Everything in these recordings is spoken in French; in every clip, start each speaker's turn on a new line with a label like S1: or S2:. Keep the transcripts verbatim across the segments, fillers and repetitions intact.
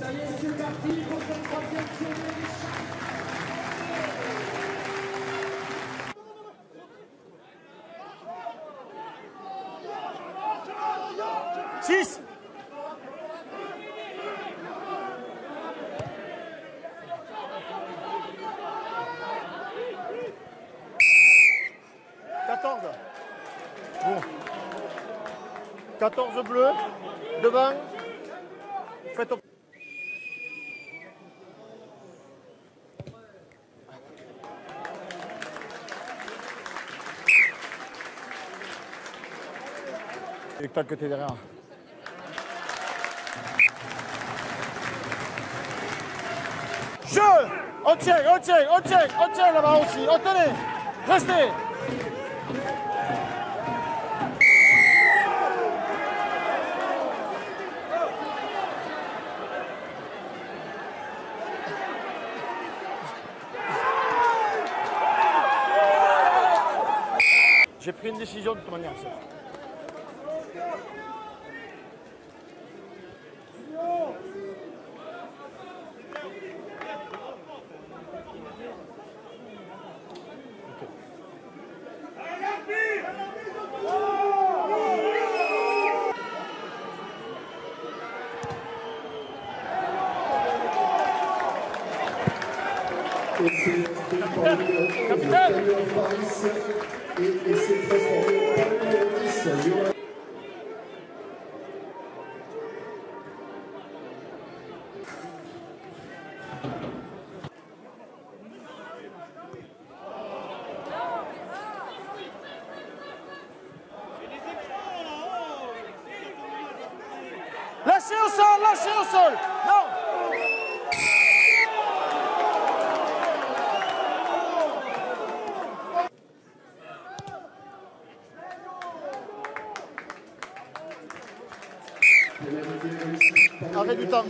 S1: Ça y est, c'est parti pour cette troisième journée des championnats.
S2: six. quatorze. Bon. quatorze bleus. Devant. Faites au... Et que t'es derrière. Jeu. On tient, on tient, on tient, on tient là-bas aussi. On tenez. Restez. J'ai pris une décision de toute manière. Ça.
S3: Et c'est transformé en onze, et c'est transformé en dix.
S2: Lâchez au sol, lâchez au sol. Non. Arrêt du temps.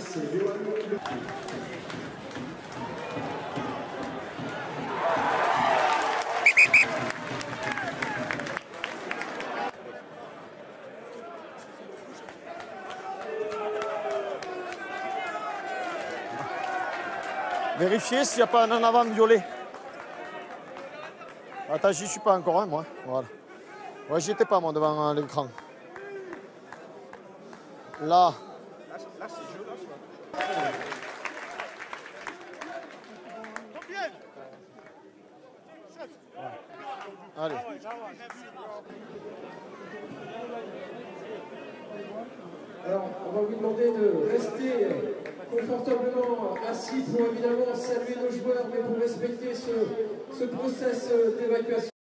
S2: Vérifiez s'il n'y a pas un en avant violet. Attends, j'y suis pas encore, hein, moi. Voilà. Ouais, j'y étais pas, moi, devant euh, l'écran. Là. Là, c'est jeu, là, ouais. Allez.
S1: Alors, on va vous demander de rester confortablement assis pour évidemment saluer nos joueurs, mais pour respecter ce, ce process d'évacuation.